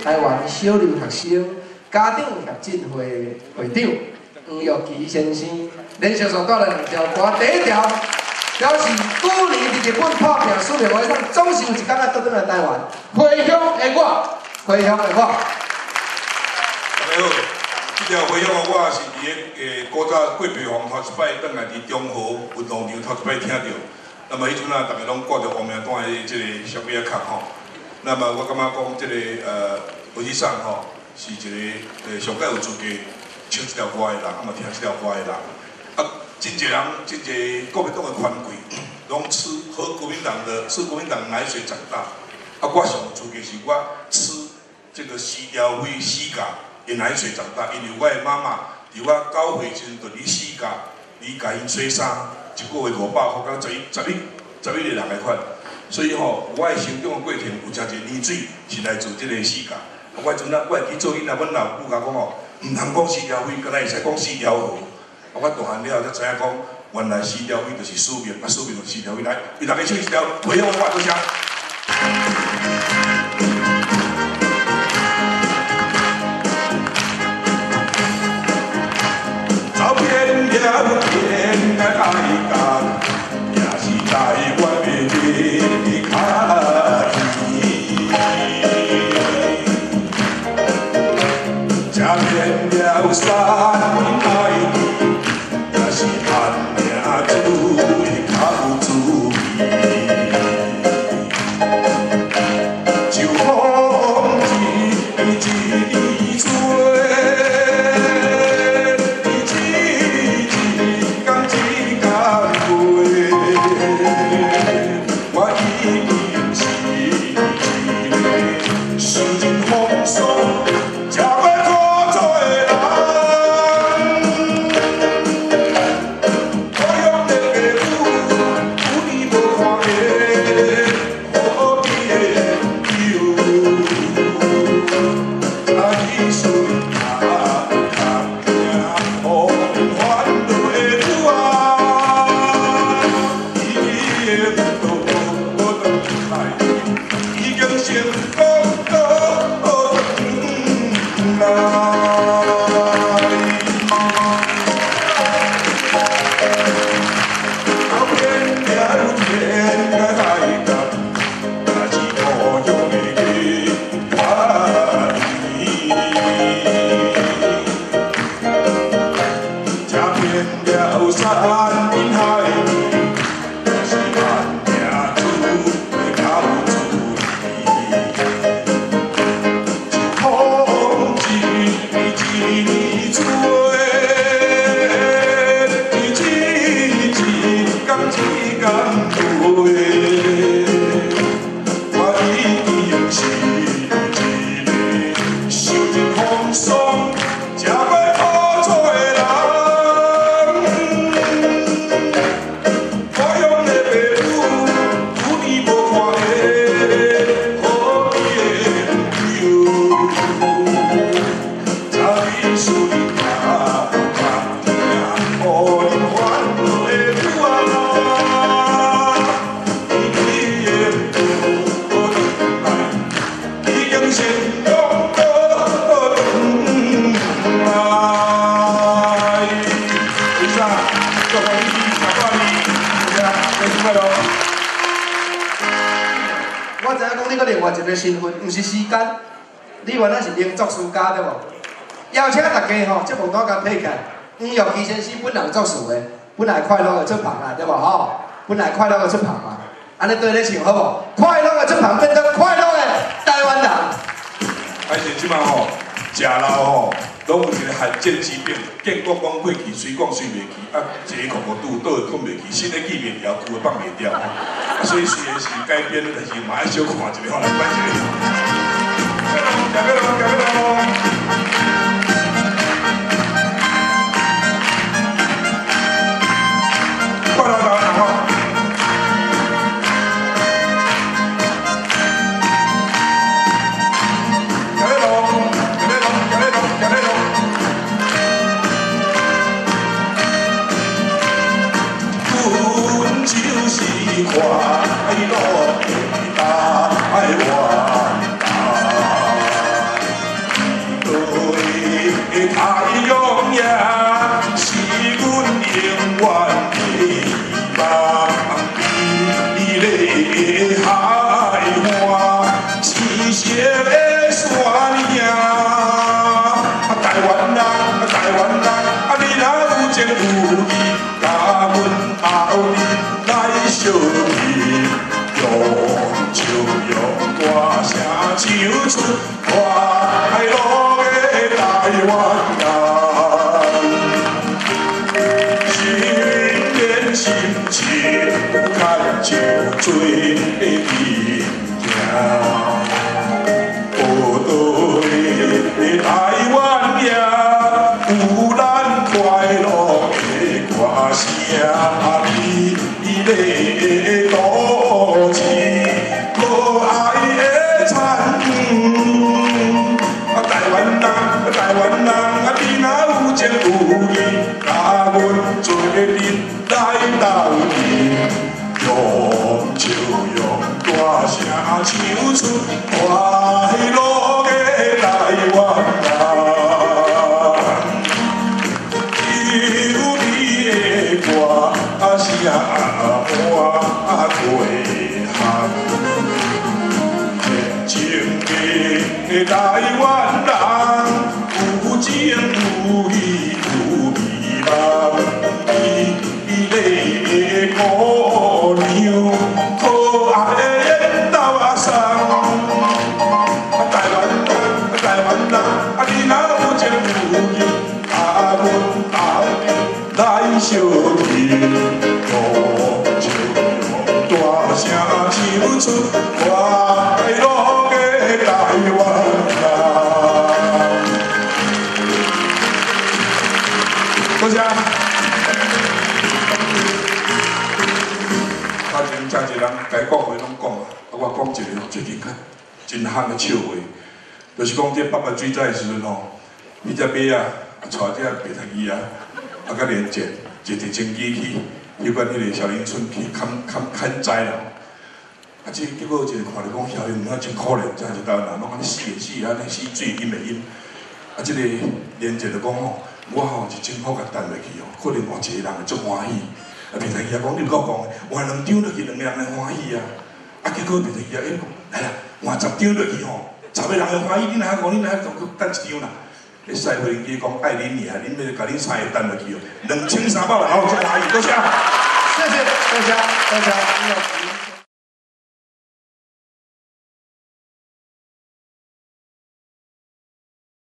台湾小留学生家长协进会会长黄玉琪先生，连续所带来2条歌，第1条表示鼓励伫日本破拼输赢会上，总是有一天啊倒转来台湾。回乡的我，回乡的我。 大家好，这条回乡的我是伫古早过平房头一摆转来伫中和运动场头一摆听到。那么迄阵啊，大家拢挂着王明丹的这个小尾仔壳吼。那么我感觉讲这个实际上吼是一个上届有资格唱这条歌的人，啊嘛听这条歌的人。啊，真侪人，真侪国民党的权贵，拢吃国民党奶水长大。啊，我上有资格是我吃这个西条威西甲的奶水长大，因为我的妈妈伫我9岁时就伫西甲，甲因洗衫。1个月500块，到11个人来款，所以吼，我的成长的过程有真侪年水是来自这个世界。我阵啊，我会去做囡仔，阮老母甲讲吼，唔通讲4条腿，敢若会使讲4条河。我大汉了才知影讲，原来4条腿就是使命，使命就是4条腿。来，为大家唱一条《回乡的我》，多谢。走遍了天的海角，也是台湾的卡基。吃遍了山海，也是汉名主的靠主义。就风一日吹。 我知影讲你个另外一个身份，毋是时间，你原来是名作词家对无？邀请大家吼，节目单甲配起来，黄玉琪先生本人作词的，本来快乐的出旁啊，对无吼？本来快乐的出旁嘛，安尼对咧唱好无？快乐的出旁变成快乐的台湾人。 而且即摆吼，食老吼，拢有一个罕见疾病，见光光过去，随讲随袂去，啊，一个空肚倒会困袂去，新的记袂牢，旧的放袂掉。所以虽然是改编，但是嘛爱小看一个，来关一个。加油喽！加油喽！快乐台湾好。快乐的台湾。 小气，用笑容大声唱出快乐的台湾人。新年心情牵像水的面行。 台湾也有咱快乐的歌声，美丽的都市，可爱的田园。台湾人，你若有情有义，甲阮做阵来斗阵，用笑容大声唱出快乐的台湾人。 声满地行，天情的台湾人，有情有义有美梦，美丽的姑娘，可爱的缘投送。台湾人，你若有情有义，阮后日来相见。 大声唱出快乐的台湾人。多谢。头前真侪人该讲话拢讲啊，我讲一个最近真夯的笑话，就是讲这北北水灾的时阵吼，迄只马啊，带只白头鱼啊，甲连接一直前机去。 有关迄个小林村去砍灾啦，结果一个看着讲小林村真可怜，真一家人拢安尼死安尼死水淹袂淹。即个连姐就讲吼，我吼是真好甲等落去哦，可能换一个人会足欢喜。变成伊也讲你毋够讲，换2张落去，2个人会欢喜啊。结果变成伊也来啦，换10张落去吼，10个人会欢喜，你哪讲你哪讲等1张啦？ 迄师傅人家讲爱恁尔，恁要甲恁3个等落去哦，2300万，然后再来，多谢， 谢谢，多谢，